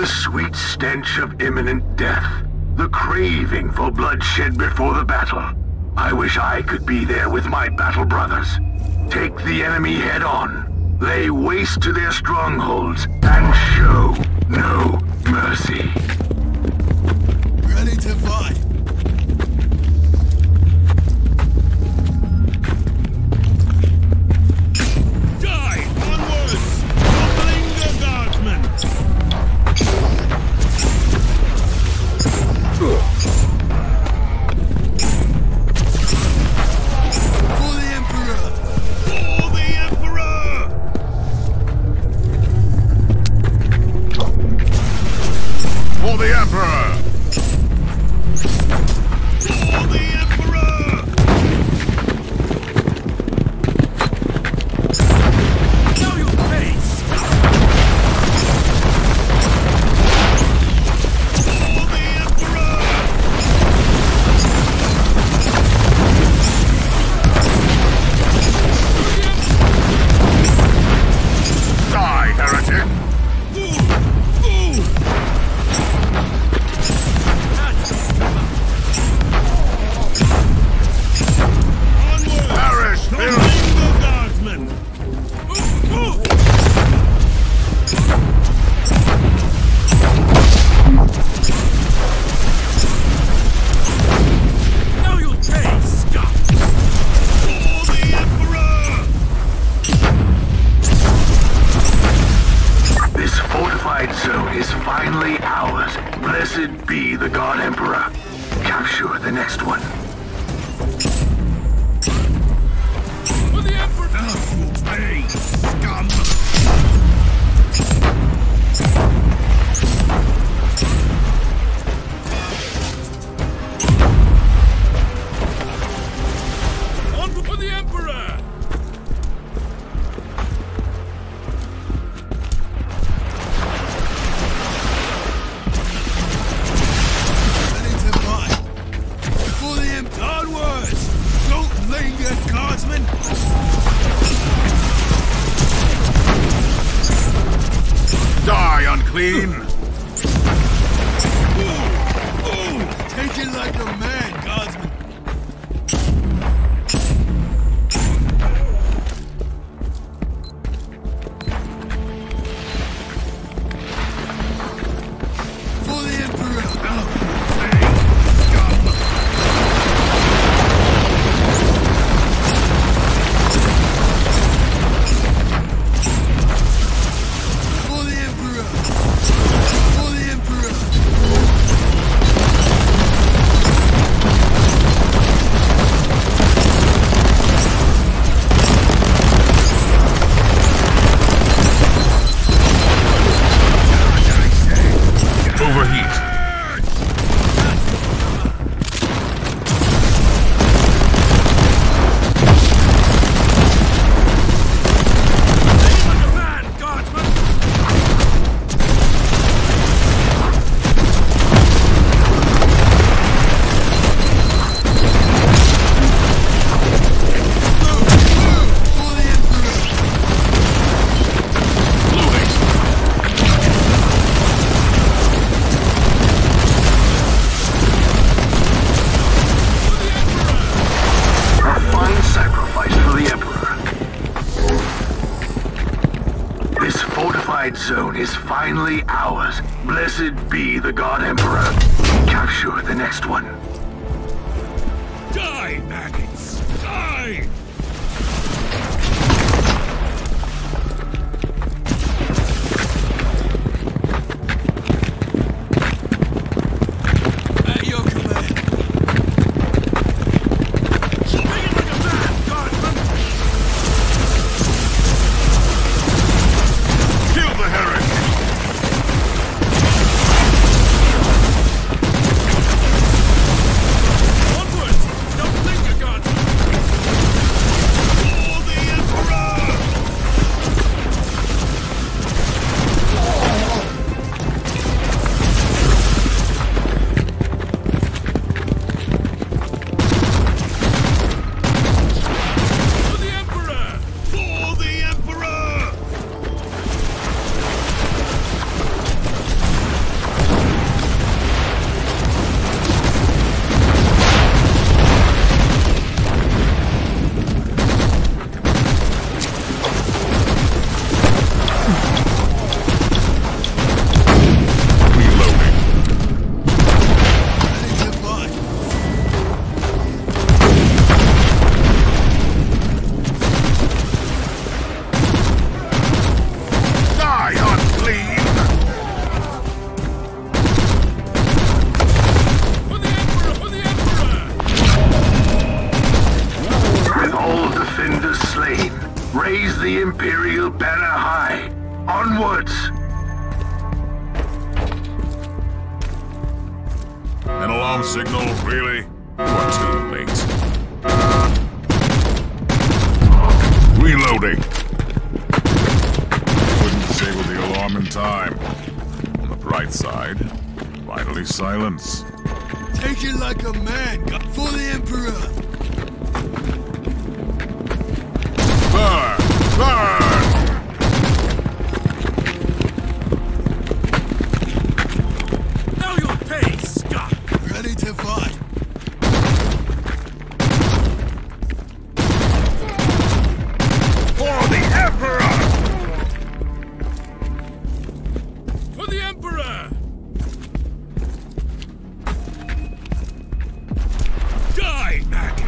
sweet stench of imminent death. The craving for bloodshed before the battle. I wish I could be there with my battle brothers. Take the enemy head on, lay waste to their strongholds, and show no mercy. Ready to fight. Blessed be the God Emperor. Capture the next one. For the Emperor! Hey, scum! On for the Emperor! Die, unclean! Take it like a man, guardsman! For the Emperor! Zone is finally ours. Blessed be the God Emperor. Capture the next one. Die, maggots! Die! At your command. Swing like a man, guardsman! Kill the heretic! Onwards! Don't think you're gone! Raise the Imperial banner high. Onwards! An alarm signal, really? You are too late. Reloading! Couldn't disable the alarm in time. On the bright side, finally silence. Take it like a man, for the Emperor! Burn! Burn! Now you'll pay, Scott! Ready to fight! For the Emperor! For the Emperor! Die, maggot!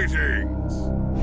Greetings!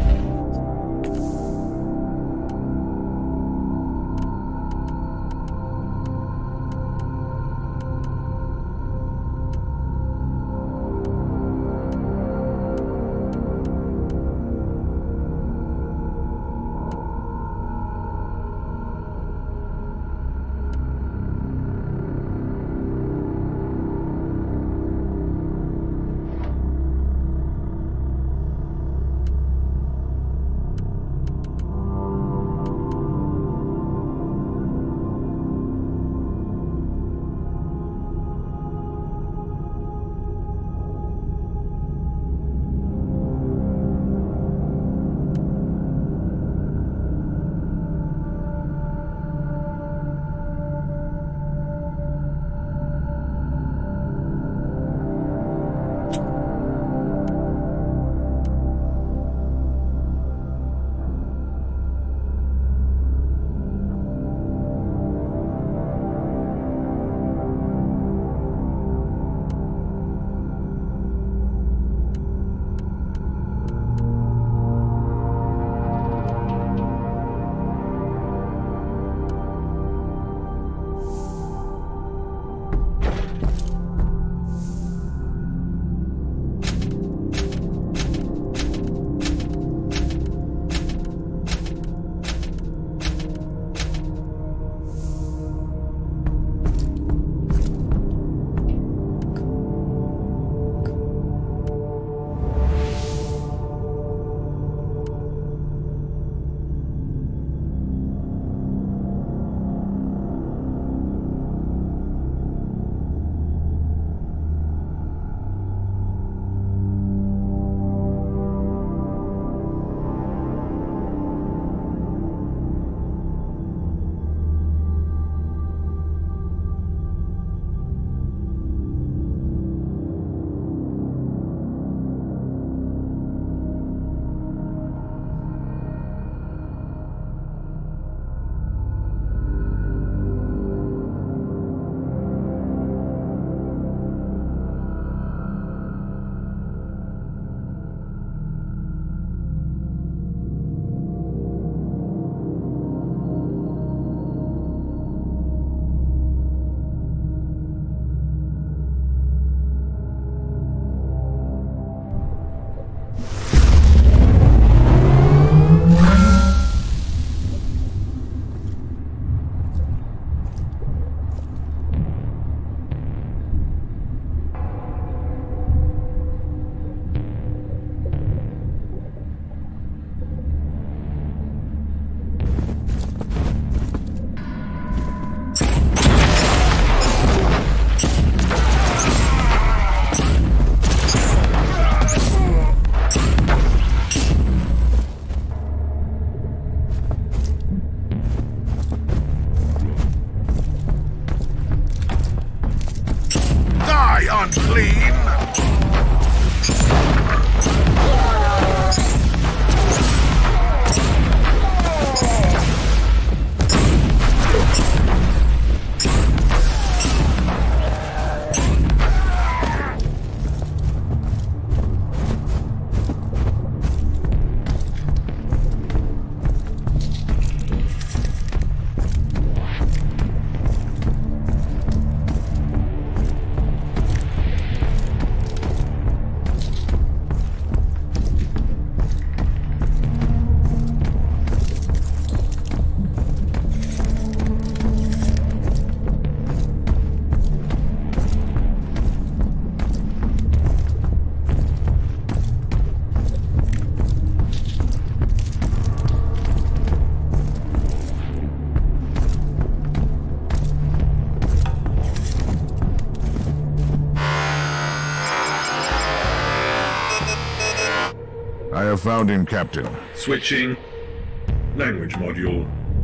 I have found him, Captain. Switching. Language module.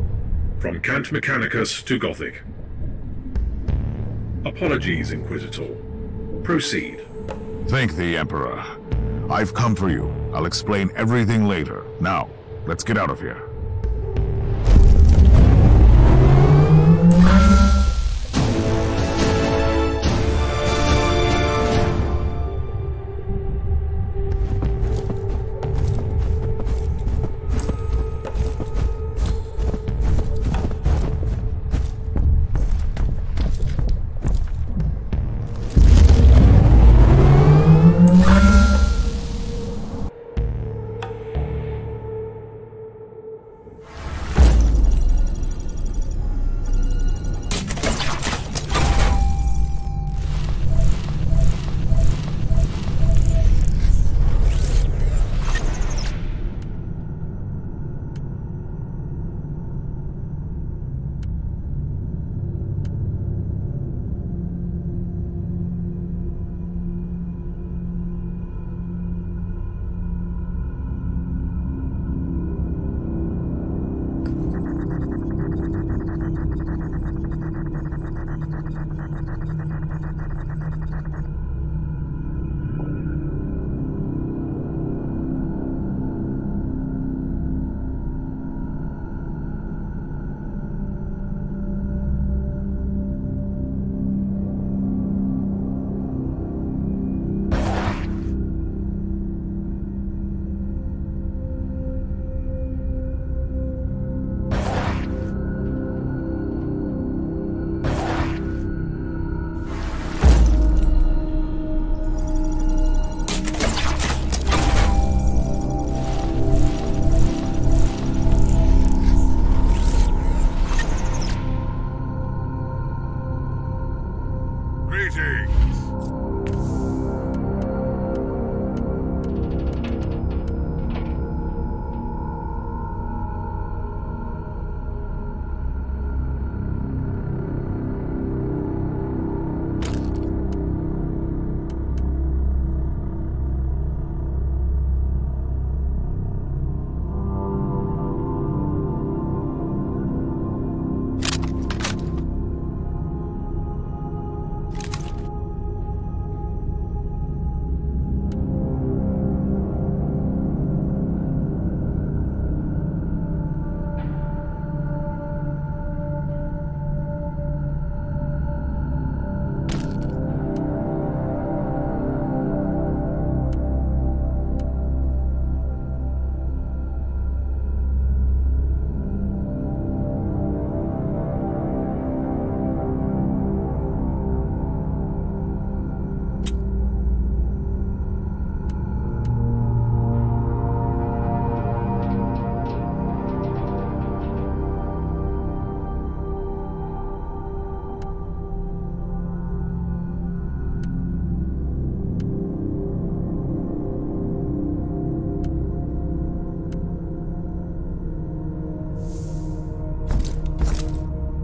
From Cant Mechanicus to Gothic. Apologies, Inquisitor. Proceed. Thank the Emperor. I've come for you. I'll explain everything later. Now, let's get out of here.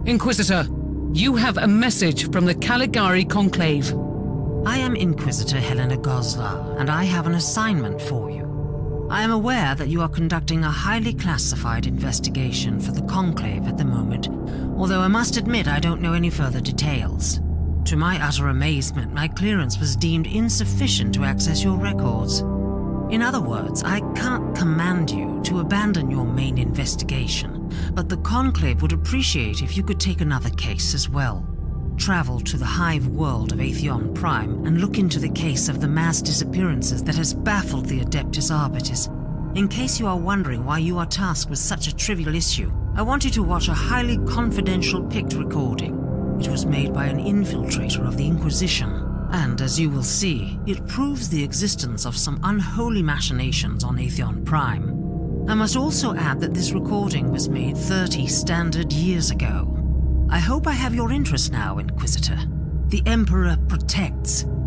Inquisitor, you have a message from the Caligari Conclave. I am Inquisitor Helena Goslar, and I have an assignment for you. I am aware that you are conducting a highly classified investigation for the Conclave at the moment, although I must admit I don't know any further details. To my utter amazement, my clearance was deemed insufficient to access your records. In other words, I can't command you to abandon your main investigation, but the Conclave would appreciate if you could take another case as well. Travel to the hive world of Atheon Prime and look into the case of the mass disappearances that has baffled the Adeptus Arbitis. In case you are wondering why you are tasked with such a trivial issue, I want you to watch a highly confidential picked recording. It was made by an infiltrator of the Inquisition. And as you will see, it proves the existence of some unholy machinations on Atheon Prime. I must also add that this recording was made 30 standard years ago. I hope I have your interest now, Inquisitor. The Emperor protects,